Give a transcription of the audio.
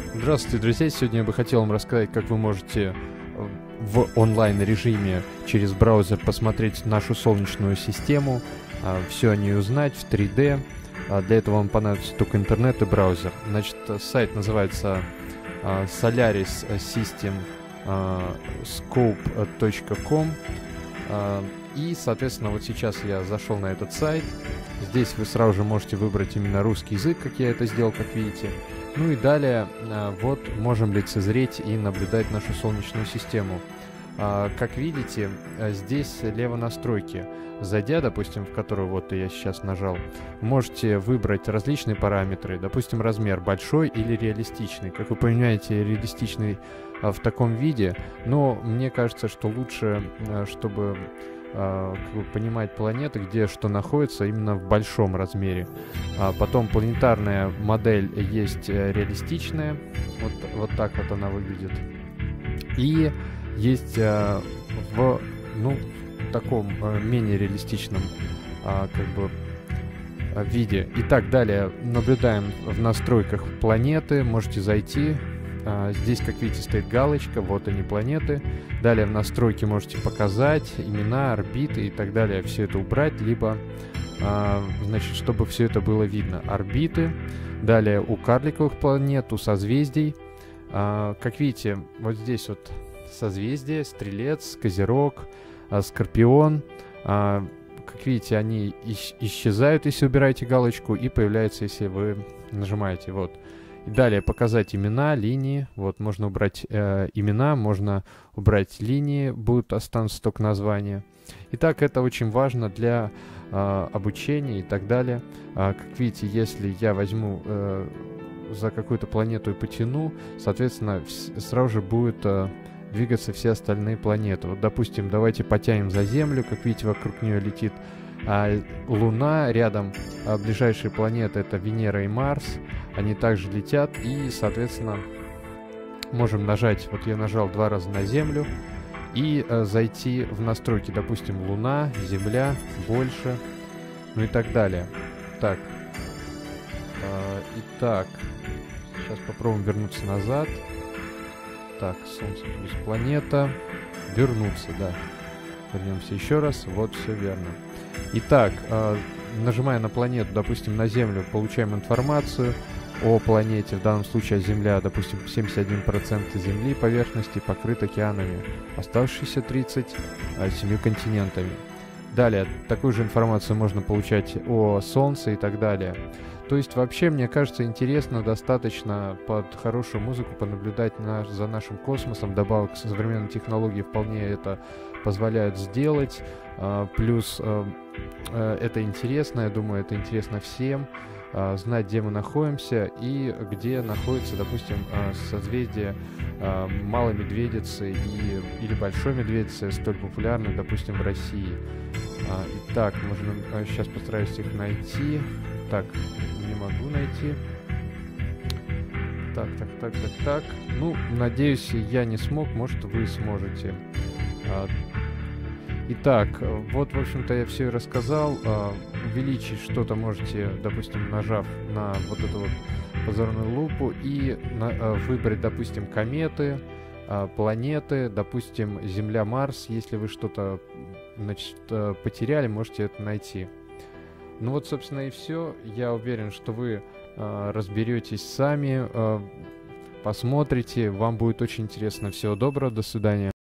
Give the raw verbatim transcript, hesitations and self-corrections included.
Здравствуйте, друзья! Сегодня я бы хотел вам рассказать, как вы можете в онлайн-режиме через браузер посмотреть нашу Солнечную систему, все о ней узнать в три дэ. Для этого вам понадобится только интернет и браузер. Значит, сайт называется solaris system scope точка ком. И, соответственно, вот сейчас я зашел на этот сайт. Здесь вы сразу же можете выбрать именно русский язык, как я это сделал, как видите. Ну и далее, вот, можем лицезреть и наблюдать нашу Солнечную систему. Как видите, здесь слева настройки. Зайдя, допустим, в которую вот я сейчас нажал, можете выбрать различные параметры, допустим, размер большой или реалистичный. Как вы понимаете, реалистичный в таком виде, но мне кажется, что лучше, чтобы как бы понимать планеты, где что находится, именно в большом размере. А потом планетарная модель есть реалистичная, вот, вот так вот она выглядит. И есть а, в ну, таком а, менее реалистичном а, как бы а, виде. Итак, далее наблюдаем в настройках планеты, можете зайти. А, здесь, как видите, стоит галочка, вот они планеты. Далее в настройки можете показать имена, орбиты и так далее, все это убрать, либо, а, значит, чтобы все это было видно. Орбиты, далее у карликовых планет, у созвездий. А, как видите, вот здесь вот созвездие, Стрелец, Козерог, а, Скорпион. А, как видите, они ис- исчезают, если убираете галочку, и появляются, если вы нажимаете, вот. И далее показать имена, линии. Вот, можно убрать э, имена, можно убрать линии, будут останутся только названия. Итак, это очень важно для э, обучения и так далее. А, как видите, если я возьму э, за какую-то планету и потяну, соответственно, сразу же будет э, двигаться все остальные планеты. Вот, допустим, давайте потянем за Землю. Как видите, вокруг нее летит а, Луна, рядом а, ближайшие планеты — это Венера и Марс. Они также летят, и, соответственно, можем нажать, вот я нажал два раза на Землю, и э, зайти в настройки, допустим, Луна, Земля, больше, ну и так далее. Так, э, итак, сейчас попробуем вернуться назад. Так, Солнце плюс планета, вернуться, да. Вернемся еще раз, вот, все верно. Итак, э, нажимая на планету, допустим, на Землю, получаем информацию о планете, в данном случае Земля, допустим, семьдесят один процент Земли поверхности покрыт океанами, оставшиеся тридцать процентов семью континентами. Далее, такую же информацию можно получать о Солнце и так далее. То есть, вообще, мне кажется, интересно достаточно под хорошую музыку понаблюдать на, за нашим космосом. Добавок современной технологии вполне это позволяют сделать. А, плюс а, а, это интересно, я думаю, это интересно всем. А, знать, где мы находимся и где находится, допустим, а, созвездие а, Малой Медведицы и, или Большой Медведицы, столь популярны, допустим, в России. А, итак, можно, а, сейчас постараюсь их найти. Так, не могу найти. Так, так, так, так, так. Ну, надеюсь, я не смог, может, вы сможете. А, итак, вот, в общем-то, я все и рассказал. А, увеличить что-то можете, допустим, нажав на вот эту вот позорную лупу и на, а, выбрать, допустим, кометы, а, планеты, допустим, Земля, Марс. Если вы что-то, значит, потеряли, можете это найти. Ну вот, собственно, и все. Я уверен, что вы э, разберетесь сами, э, посмотрите. Вам будет очень интересно. Всего доброго, до свидания.